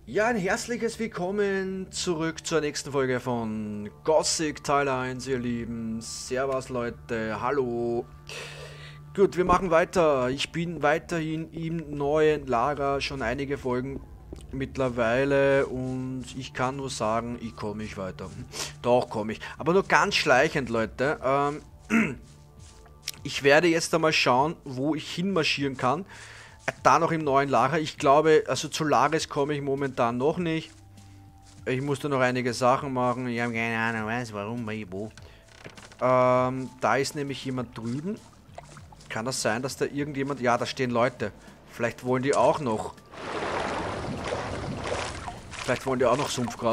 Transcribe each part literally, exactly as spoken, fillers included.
Ja, ein herzliches Willkommen zurück zur nächsten Folge von Gothic Teil eins, ihr Lieben. Servus Leute, hallo. Gut, wir machen weiter. Ich bin weiterhin im neuen Lager, schon einige Folgen mittlerweile und ich kann nur sagen, ich komme nicht weiter. Doch, komme ich. Aber nur ganz schleichend, Leute. Ähm, ich werde jetzt einmal schauen, wo ich hinmarschieren kann. Da noch im neuen Lager. Ich glaube, also zu Lares komme ich momentan noch nicht. Ich muss da noch einige Sachen machen. Ich habe keine Ahnung, weiß warum, wo. Ähm, da ist nämlich jemand drüben. Kann das sein, dass da irgendjemand... Ja, da stehen Leute. Vielleicht wollen die auch noch... Vielleicht wollen die auch noch Sumpfgrat.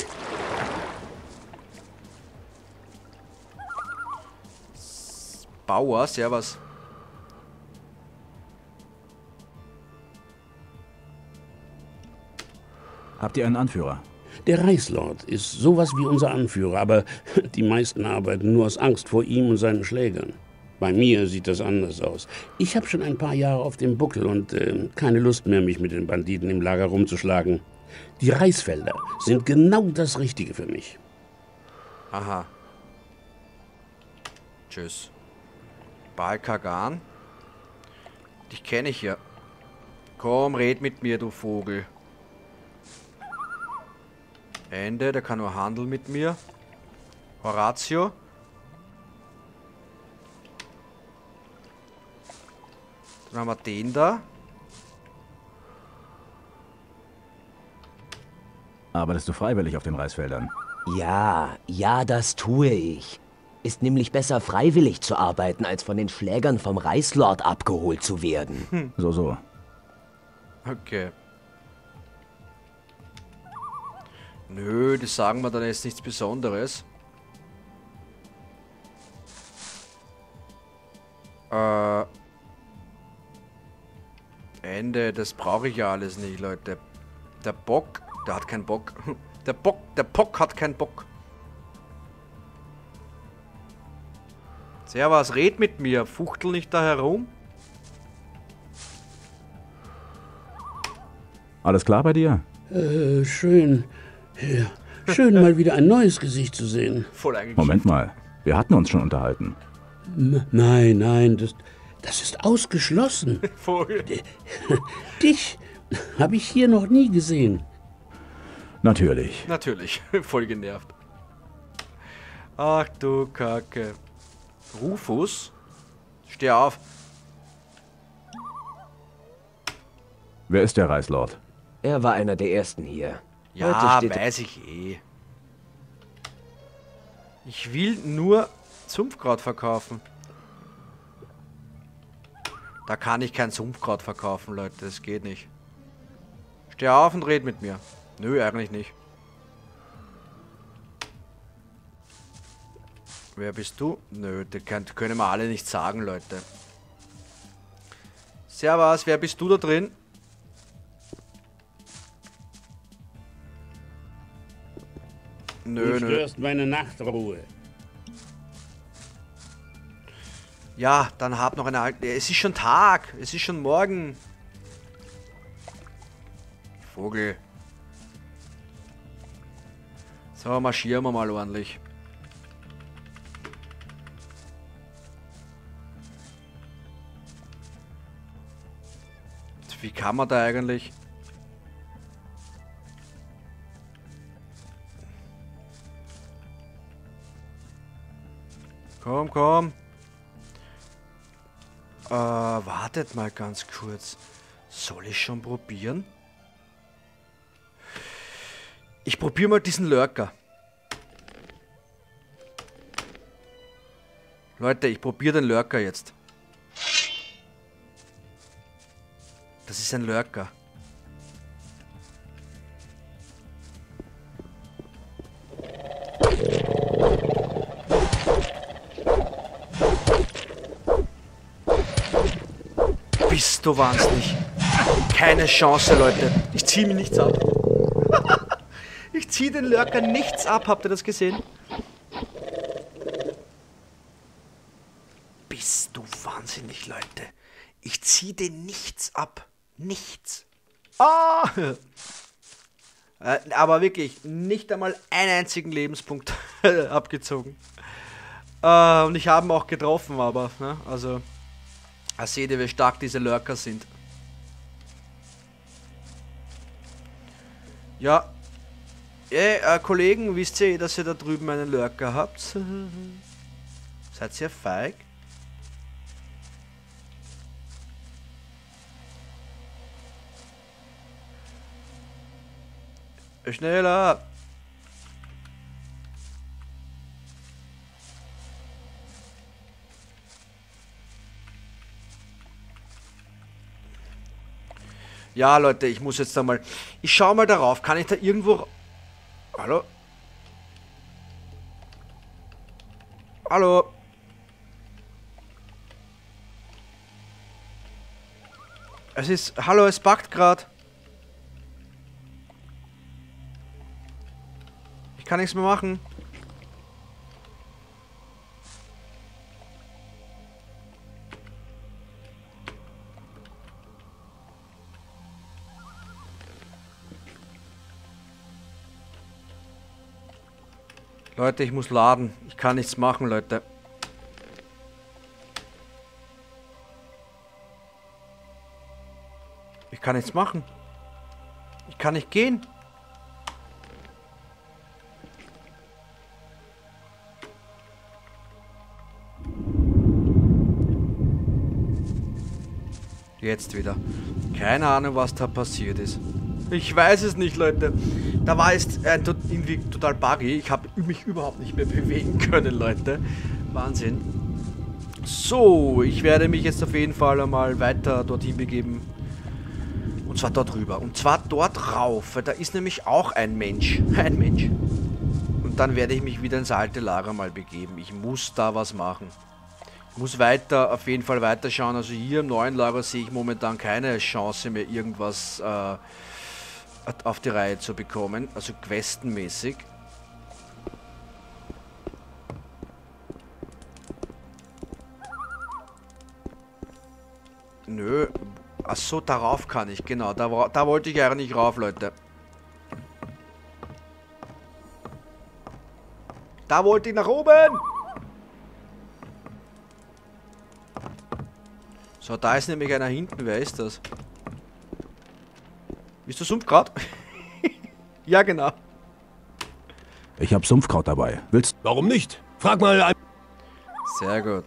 Bauer, servus. Habt ihr einen Anführer? Der Reichslord ist sowas wie unser Anführer, aber die meisten arbeiten nur aus Angst vor ihm und seinen Schlägern. Bei mir sieht das anders aus. Ich habe schon ein paar Jahre auf dem Buckel und äh, keine Lust mehr, mich mit den Banditen im Lager rumzuschlagen. Die Reisfelder sind genau das Richtige für mich. Aha. Tschüss. Balkagan. Dich kenne ich ja. Komm, red mit mir, du Vogel. Ende, der kann nur handeln mit mir. Horatio. Dann haben wir den da. Arbeitest du freiwillig auf den Reisfeldern? Ja, ja, das tue ich. Ist nämlich besser, freiwillig zu arbeiten, als von den Schlägern vom Reichslord abgeholt zu werden. Hm. So, so. Okay. Nö, das sagen wir dann jetzt nichts Besonderes. Äh. Ende, das brauche ich ja alles nicht, Leute. Der Bock, der hat keinen Bock. Der Bock, der Bock hat keinen Bock. Servus, red mit mir. Fuchtel nicht da herum. Alles klar bei dir? Äh, schön. Ja, schön mal wieder ein neues Gesicht zu sehen. Voll eigentlich. Moment mal, wir hatten uns schon unterhalten. M nein, nein, das, das ist ausgeschlossen. Voll. Dich habe ich hier noch nie gesehen. Natürlich. Natürlich, voll genervt. Ach du Kacke. Rufus? Steh auf. Wer ist der Reichslord? Er war einer der ersten hier. Ja, Heute steht weiß ich eh. Ich will nur Sumpfkraut verkaufen. Da kann ich kein Sumpfkraut verkaufen, Leute. Das geht nicht. Steh auf und red mit mir. Nö, eigentlich nicht. Wer bist du? Nö, das können wir alle nicht sagen, Leute. Servus, wer bist du da drin? Nö, Du nö. störst meine Nachtruhe. Ja, dann hab noch eine alte. Es ist schon Tag. Es ist schon morgen. Vogel. So, marschieren wir mal ordentlich. Wie kann man da eigentlich? Komm, komm. Äh, wartet mal ganz kurz. Soll ich schon probieren? Ich probiere mal diesen Lurker. Leute, ich probiere den Lurker jetzt. Das ist ein Lurker. Bist du wahnsinnig? Keine Chance, Leute. Ich ziehe mir nichts ab. Ich ziehe den Lurker nichts ab. Habt ihr das gesehen? Bist du wahnsinnig, Leute? Ich ziehe den nichts ab. Nichts. Ah! Äh, aber wirklich nicht einmal einen einzigen Lebenspunkt abgezogen. Äh, und ich habe ihn auch getroffen, aber, ne, also, da seht ihr, wie stark diese Lurker sind. Ja, ey, äh, Kollegen, wisst ihr, dass ihr da drüben einen Lurker habt? Seid ihr feig? Schneller! Ja, Leute, ich muss jetzt einmal... Ich schau mal darauf. Kann ich da irgendwo... Hallo? Hallo? Es ist... Hallo, es buggt gerade. Ich kann nichts mehr machen. Leute, ich muss laden. Ich kann nichts machen, Leute. Ich kann nichts machen. Ich kann nicht gehen. Jetzt wieder. Keine Ahnung, was da passiert ist. Ich weiß es nicht, Leute. Da war es äh, irgendwie total buggy. Ich habe mich überhaupt nicht mehr bewegen können, Leute. Wahnsinn. So, ich werde mich jetzt auf jeden Fall einmal weiter dorthin begeben. Und zwar dort rüber. Und zwar dort rauf. Da ist nämlich auch ein Mensch. Ein Mensch. Und dann werde ich mich wieder ins alte Lager mal begeben. Ich muss da was machen. Ich muss weiter, auf jeden Fall weiterschauen. Also hier im neuen Lager sehe ich momentan keine Chance mehr, irgendwas äh, auf die Reihe zu bekommen. Also questenmäßig. Nö. Achso, darauf kann ich, genau. Da, da wollte ich eigentlich rauf, Leute. Da wollte ich nach oben! So, da ist nämlich einer hinten. Wer ist das? Ist das Sumpfkraut? Ja, genau. Ich habe Sumpfkraut dabei. Willst... Warum nicht? Frag mal ein... Sehr gut.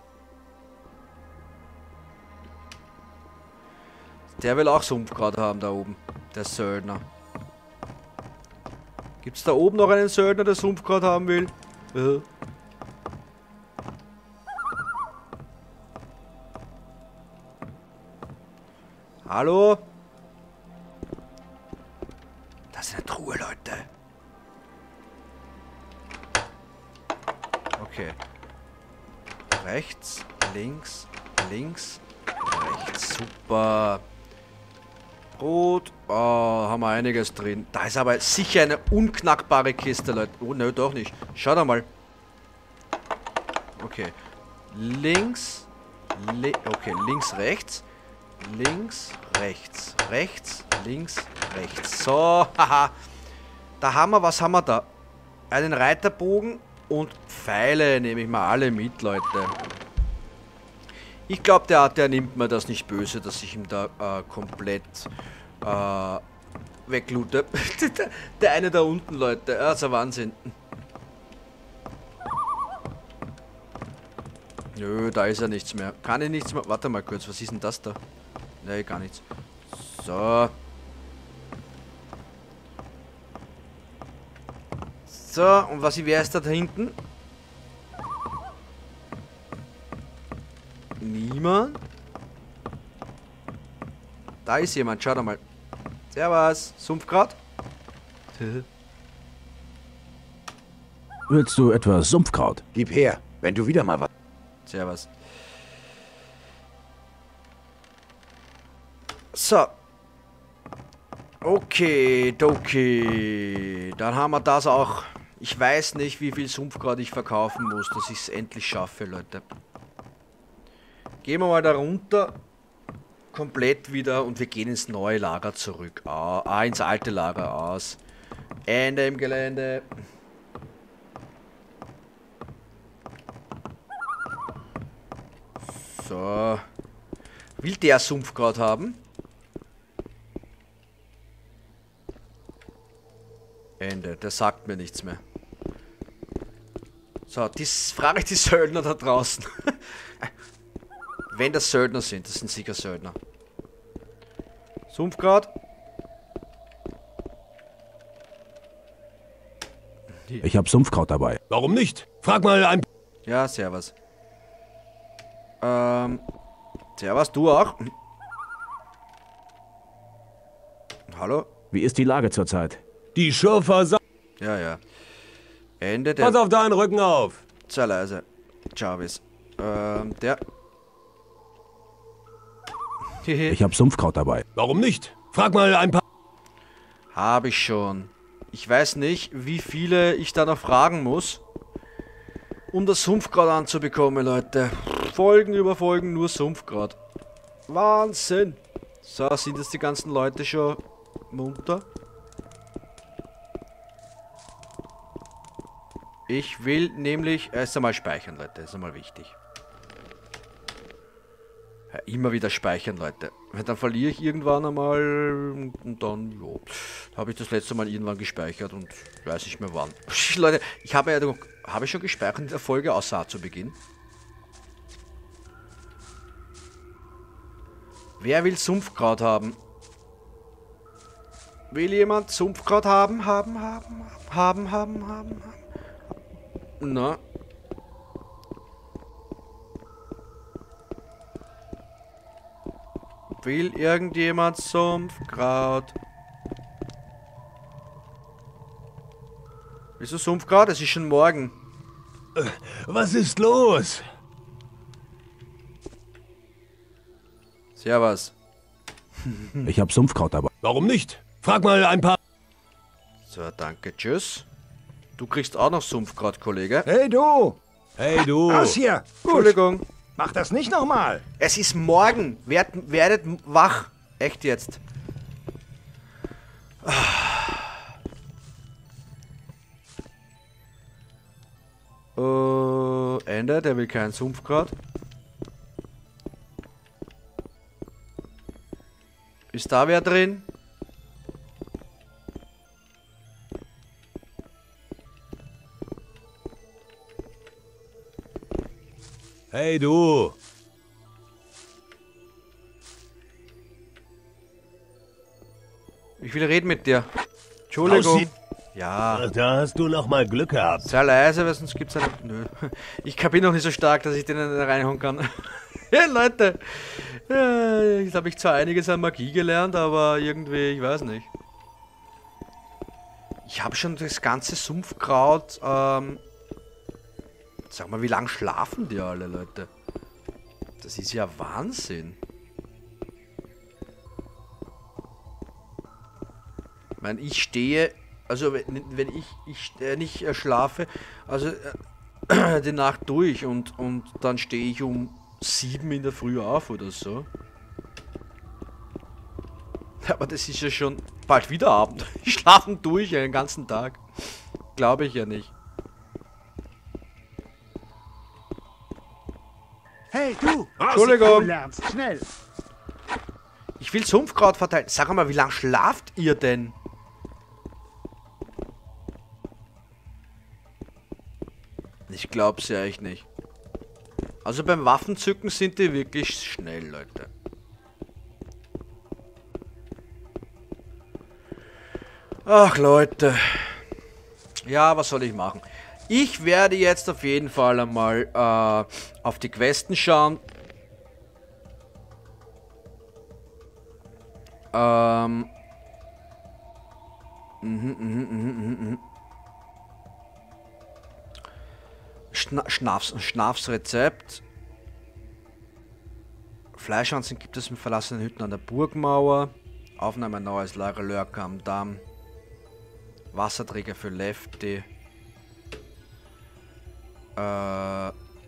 Der will auch Sumpfkraut haben da oben. Der Söldner. Gibt es da oben noch einen Söldner, der Sumpfkraut haben will? Ja. Hallo? Das ist eine Truhe, Leute. Okay. Rechts, links, links, rechts. Super. Brot. Oh, haben wir einiges drin. Da ist aber sicher eine unknackbare Kiste, Leute. Oh, nö, doch nicht. Schaut mal. Okay. Links. Li okay, links, rechts. Links, rechts. Rechts, links, rechts. So, haha. Da haben wir, was haben wir da? Einen Reiterbogen und Pfeile nehme ich mal alle mit, Leute. Ich glaube, der, der nimmt mir das nicht böse, dass ich ihm da äh, komplett äh, wegloote. Der eine da unten, Leute. Also Wahnsinn. Nö, da ist ja nichts mehr. Kann ich nichts mehr. Warte mal kurz, was ist denn das da? Nee, gar nichts. So. So, und was wer ist da hinten? Niemand? Da ist jemand, schau doch mal. Servus, Sumpfkraut? Willst du etwas Sumpfkraut? Gib her, wenn du wieder mal was... Servus. So. Okay, okay. Dann haben wir das auch. Ich weiß nicht, wie viel Sumpfkraut ich verkaufen muss, dass ich es endlich schaffe, Leute. Gehen wir mal da runter. Komplett wieder und wir gehen ins neue Lager zurück. Ah, ins alte Lager aus. Ende im Gelände. So. Will der Sumpfkraut haben? Ende. Der sagt mir nichts mehr. So, das frage ich die Söldner da draußen. Wenn das Söldner sind, das sind sicher Söldner. Sumpfkraut. Ich habe Sumpfkraut dabei. Warum nicht? Frag mal ein... Ja, servus. Ähm, servus, du auch? Hallo? Wie ist die Lage zurzeit? Die Schürfer... sa- Ja, ja. Ende der... Pass auf deinen Rücken auf. Sehr leise. Jarvis. Ähm, der... Ich habe Sumpfkraut dabei. Warum nicht? Frag mal ein paar... Habe ich schon. Ich weiß nicht, wie viele ich da noch fragen muss, um das Sumpfkraut anzubekommen, Leute. Folgen über Folgen, nur Sumpfkraut. Wahnsinn. So, sind jetzt die ganzen Leute schon munter? Ich will nämlich erst einmal speichern, Leute. Das ist einmal wichtig. Ja, immer wieder speichern, Leute. Weil dann verliere ich irgendwann einmal und dann, jo, habe ich das letzte Mal irgendwann gespeichert und weiß nicht mehr wann. Leute, ich habe ja noch, habe ich schon gespeichert in der Folge außer zu Beginn. Wer will Sumpfkraut haben? Will jemand Sumpfkraut haben, haben, haben, haben, haben, haben, haben? Na? Will irgendjemand Sumpfkraut? Wieso Sumpfkraut? Es ist schon morgen. Was ist los? Servus. Ich habe Sumpfkraut dabei. Warum nicht? Frag mal ein paar... So, danke, tschüss. Du kriegst auch noch Sumpfkraut, Kollege. Hey du! Hey du! Raus hier! Gut, Entschuldigung. mach das nicht nochmal! Es ist morgen. Werd, werdet wach. Echt jetzt. Uh, Ende, der will keinen Sumpfkraut. Ist da wer drin? Hey du! Ich will reden mit dir. Entschuldigung. Raussie- Ja, Da hast du noch mal Glück gehabt. sehr leise, weil sonst gibt's einen... Nö. Ich bin noch nicht so stark, dass ich den reinhauen kann. Ja, Leute. Ja, jetzt habe ich zwar einiges an Magie gelernt, aber irgendwie, ich weiß nicht. Ich habe schon das ganze Sumpfkraut... Ähm, sag mal, wie lange schlafen die alle, Leute? Das ist ja Wahnsinn. Ich meine, ich stehe... Also wenn, wenn ich, ich äh, nicht äh, schlafe, also äh, die Nacht durch und, und dann stehe ich um sieben in der Früh auf oder so. Aber das ist ja schon bald wieder Abend. Ich schlafe durch ja, den ganzen Tag. Glaube ich ja nicht. Hey du! Entschuldigung. Du lernst schnell! Ich will Sumpfkraut verteilen. Sag mal, wie lange schlaft ihr denn? Ich glaub's ja echt nicht. Also beim Waffenzücken sind die wirklich schnell, Leute. Ach, Leute. Ja, was soll ich machen? Ich werde jetzt auf jeden Fall einmal äh, auf die Questen schauen. Ähm. Mhm, mhm, mhm, mhm, mhm. Schna Schnafs Schnapsrezept. Fleischhanzen gibt es mit verlassenen Hütten an der Burgmauer. Aufnahme ein neues Lager Lörker am Damm. Wasserträger für Lefty. Äh,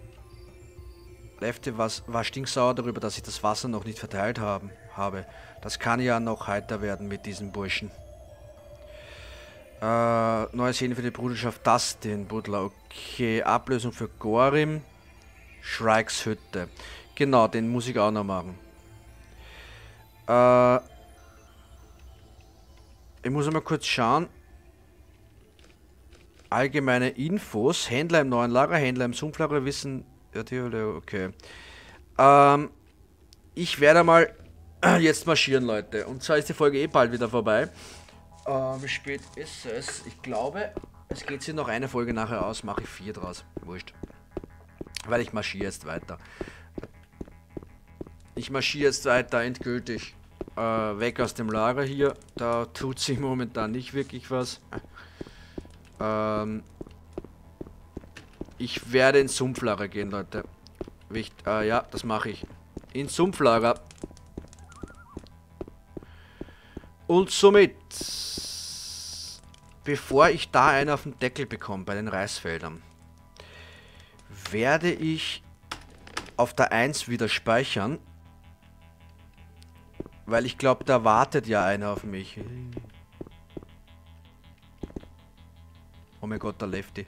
Lefty was, war stinksauer darüber, dass ich das Wasser noch nicht verteilt haben, habe. Das kann ja noch heiter werden mit diesen Burschen. Äh, neue Szene für die Bruderschaft Dustin, Butler. Okay, Ablösung für Gorim. Shrikes Hütte. Genau, den muss ich auch noch machen. Äh, ich muss mal kurz schauen. Allgemeine Infos. Händler im neuen Lager, Händler im Sumpflager wissen. Okay. Ähm, ich werde mal jetzt marschieren, Leute. Und zwar ist die Folge eh bald wieder vorbei. Äh, wie spät ist es? Ich glaube, es geht sich noch eine Folge nachher aus. Mache ich vier draus. Wurscht. Weil ich marschiere jetzt weiter. Ich marschiere jetzt weiter endgültig. Äh, weg aus dem Lager hier. Da tut sich momentan nicht wirklich was. Ähm, ich werde ins Sumpflager gehen, Leute. Wicht, äh, ja, das mache ich. Ins Sumpflager. Und somit, bevor ich da einen auf den Deckel bekomme bei den Reisfeldern, werde ich auf der eins wieder speichern. Weil ich glaube, da wartet ja einer auf mich. Oh mein Gott, der Lefty.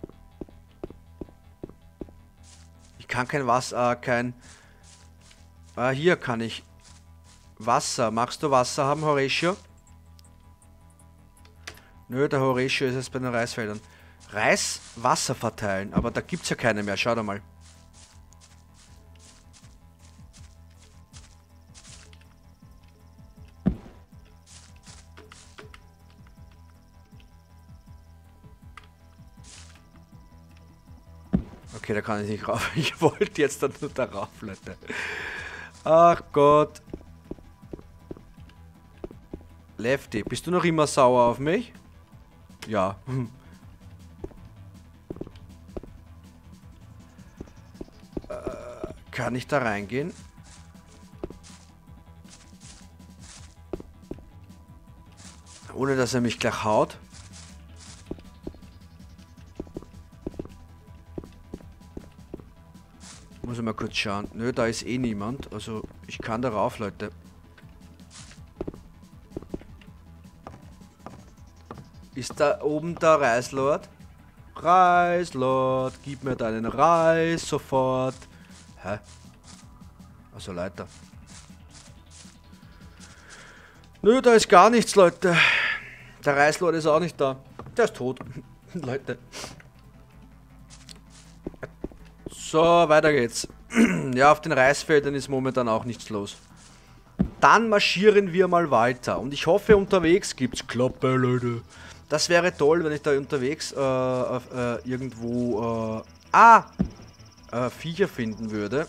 Ich kann kein Wasser, äh, kein... Ah, hier kann ich... Wasser. Magst du Wasser haben, Horatio? Nö, der Horatio ist jetzt bei den Reisfeldern. Reis, Wasser verteilen. Aber da gibt es ja keine mehr. Schau da mal. Okay, da kann ich nicht rauf. Ich wollte jetzt dann nur darauf, Leute. Ach Gott. Lefty, bist du noch immer sauer auf mich? Ja. äh, kann ich da reingehen? Ohne dass er mich gleich haut? Muss ich mal kurz schauen. Nö, da ist eh niemand. Also, ich kann da rauf, Leute. Ist da oben der Reislord? Reislord, gib mir deinen Reis sofort. Hä? Also, Leute. Nö, da ist gar nichts, Leute. Der Reislord ist auch nicht da. Der ist tot. Leute. So, weiter geht's. Ja, auf den Reisfeldern ist momentan auch nichts los. Dann marschieren wir mal weiter. Und ich hoffe, unterwegs gibt's Klappe, Leute. Das wäre toll, wenn ich da unterwegs äh, äh, irgendwo äh, ah, äh, Viecher finden würde.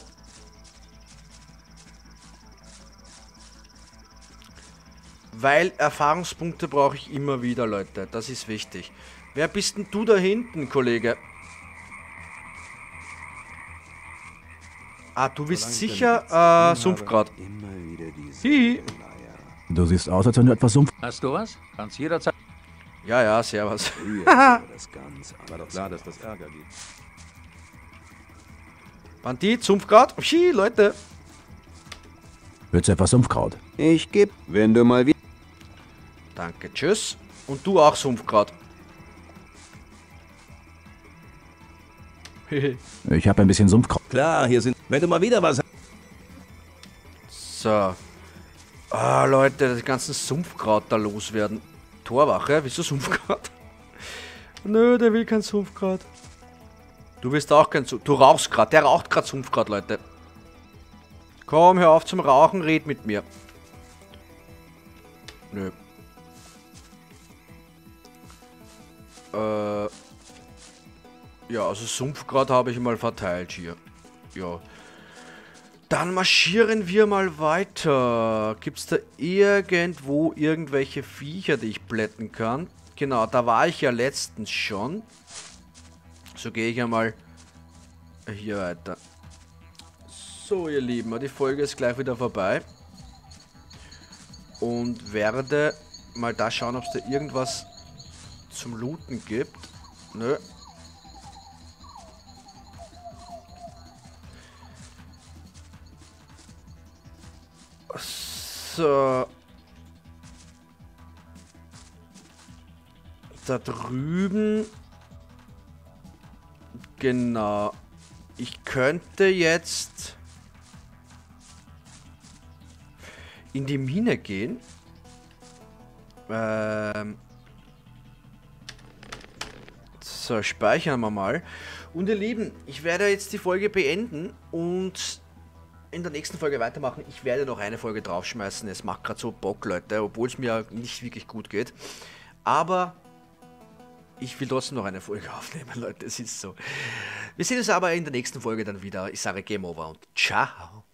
Weil Erfahrungspunkte brauche ich immer wieder, Leute. Das ist wichtig. Wer bist denn du da hinten, Kollege? Ah, du bist sicher äh, Sumpfgrad. Hihi. Du siehst aus, als wenn du etwas Sumpf... Hast du was? Kannst jederzeit... Ja, ja, servus. War doch klar, dass das Ärger gibt. Bandit, Sumpfgrad. Hi, Leute. Willst du etwas Sumpfkraut? Ich geb, wenn du mal wieder... Danke, tschüss. Und du auch Sumpfgrad. Ich habe ein bisschen Sumpfkraut. Klar, hier sind... Wenn du mal wieder was... So. Ah, Leute, das ganzen Sumpfkraut da loswerden. Torwache, wieso Sumpfkraut? Nö, der will kein Sumpfkraut. Du willst auch kein Sumpfkraut. Du rauchst gerade. Der raucht gerade Sumpfkraut, Leute. Komm, hör auf zum Rauchen, red mit mir. Nö. Äh. Ja, also Sumpfkraut habe ich mal verteilt hier. Ja. Dann marschieren wir mal weiter. Gibt es da irgendwo irgendwelche Viecher, die ich blätten kann? Genau, da war ich ja letztens schon. So gehe ich ja mal hier weiter. So, ihr Lieben, die Folge ist gleich wieder vorbei. Und werde mal da schauen, ob es da irgendwas zum Looten gibt. Nö. So. da drüben. Genau. Ich könnte jetzt in die Mine gehen. Ähm so, speichern wir mal. Und ihr Lieben, ich werde jetzt die Folge beenden und in der nächsten Folge weitermachen. Ich werde noch eine Folge draufschmeißen. Es macht gerade so Bock, Leute, obwohl es mir nicht wirklich gut geht. Aber ich will trotzdem noch eine Folge aufnehmen, Leute. Es ist so. Wir sehen uns aber in der nächsten Folge dann wieder. Ich sage Game Over und ciao.